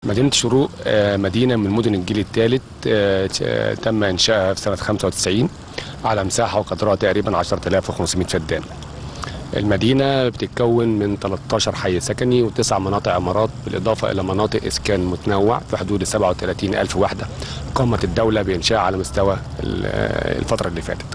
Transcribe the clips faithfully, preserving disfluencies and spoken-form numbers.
مدينة الشروق مدينة من مدن الجيل الثالث، تم إنشائها في سنة خمسة وتسعين على مساحة وقدرها تقريبا عشرة آلاف وخمسمائة فدان. المدينة بتتكون من ثلاثة عشر حي سكني وتسع مناطق عمارات، بالإضافة إلى مناطق إسكان متنوع في حدود سبعة وثلاثين ألف وحدة قامت الدولة بإنشائها على مستوى الفترة اللي فاتت.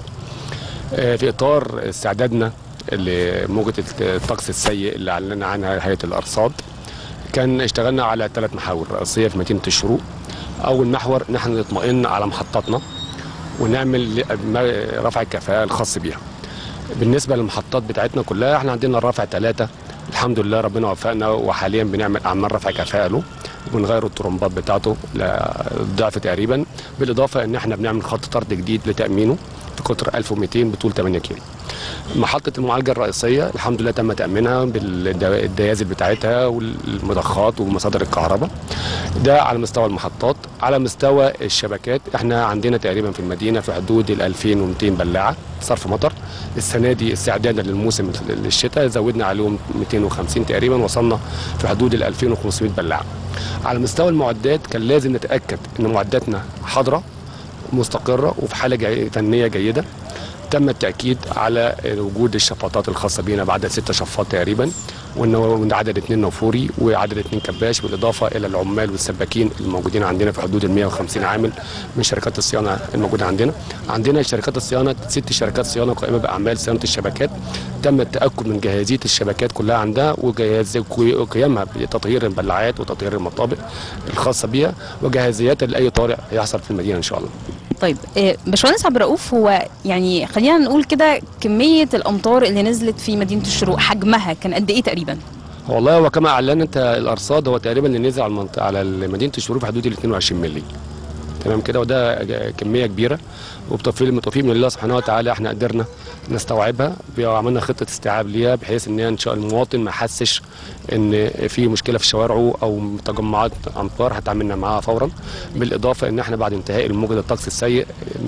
في إطار استعدادنا لموجة الطقس السيء اللي أعلن عنها هيئة الأرصاد، كان اشتغلنا على ثلاث محاور رئيسيه في مدينه الشروق. اول محور ان احنا نطمئن على محطاتنا ونعمل رفع الكفاءه الخاص بيها. بالنسبه للمحطات بتاعتنا كلها احنا عندنا الرافع ثلاثه الحمد لله ربنا وفقنا، وحاليا بنعمل اعمال رفع كفاءه له وبنغير الطرمبات بتاعته للضعف تقريبا، بالاضافه ان احنا بنعمل خط طرد جديد لتامينه في قطر ألف ومئتين بطول ثمانية كيلو. محطة المعالجة الرئيسية الحمد لله تم تأمينها بالديازل بتاعتها والمضخات ومصادر الكهرباء. ده على مستوى المحطات. على مستوى الشبكات احنا عندنا تقريبا في المدينة في حدود ال ألفين ومئتين بلاعة صرف مطر. السنة دي استعدادا للموسم الشتاء زودنا عليهم مئتين وخمسين تقريبا، وصلنا في حدود ال ألفين وخمسمائة بلاعة. على مستوى المعدات كان لازم نتأكد ان معداتنا حاضرة مستقرة وفي حالة جي... فنية جيدة. تم التأكيد على وجود الشفاطات الخاصة بينا بعدد ستة شفاط تقريبا، وان عدد اثنين نافوري وعدد اثنين كباش، بالاضافه الى العمال والسباكين الموجودين عندنا في حدود ال مئة وخمسين عامل من شركات الصيانه الموجوده عندنا. عندنا شركات الصيانه ست شركات صيانه قائمه باعمال صيانه الشبكات. تم التاكد من جاهزيه الشبكات كلها عندها وقيامها بتطهير البلاعات وتطهير المطابق الخاصه بيها وجاهزيات لاي طارئ يحصل في المدينه ان شاء الله. طيب باشمهندس عبد الرؤوف، هو يعني خلينا نقول كده كميه الامطار اللي نزلت في مدينه الشروق حجمها كان قد ايه تقريبا؟ والله هو كما اعلنت الارصاد هو تقريبا اللي نزل على المنطقه على مدينه الشروق في حدود ال اثنين وعشرين مللي. تمام كده، وده كميه كبيره، وبتوفيق من الله سبحانه وتعالى احنا قدرنا نستوعبها وعملنا خطه استيعاب ليها بحيث ان ان شاء المواطن ما يحسش ان في مشكله في شوارعه او تجمعات امطار هتعاملنا معاها فورا. بالاضافه ان احنا بعد انتهاء الموجه الطقس السيء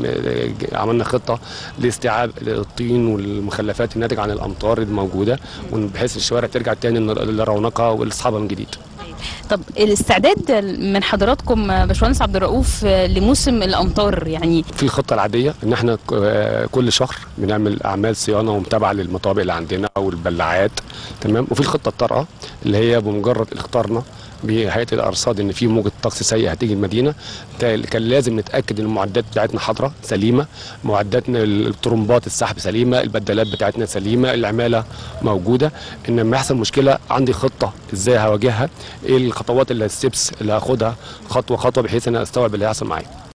عملنا خطه لاستيعاب الطين والمخلفات الناتجه عن الامطار الموجوده، بحيث الشوارع ترجع تاني لرونقها ولاصحابها من جديد. طب الاستعداد من حضراتكم باشمهندس عبد الرؤوف لموسم الامطار، يعني في الخطه العاديه ان احنا كل شهر بنعمل اعمال صيانه ومتابعه للمطابق اللي عندنا او البلاعات، تمام. وفي الخطه الطارئه اللي هي بمجرد اختارنا بهيئه الارصاد ان في موجه طقس سيء هتيجي المدينه، كان لازم نتاكد ان المعدات بتاعتنا حاضره سليمه، معداتنا الطرمبات السحب سليمه، البدلات بتاعتنا سليمه، العماله موجوده. ان لما يحصل مشكله عندي خطه ازاي هواجهها، ايه الخطوات اللي الستبس اللي هاخدها خطوه خطوه بحيث ان استوعب اللي هيحصل معايا.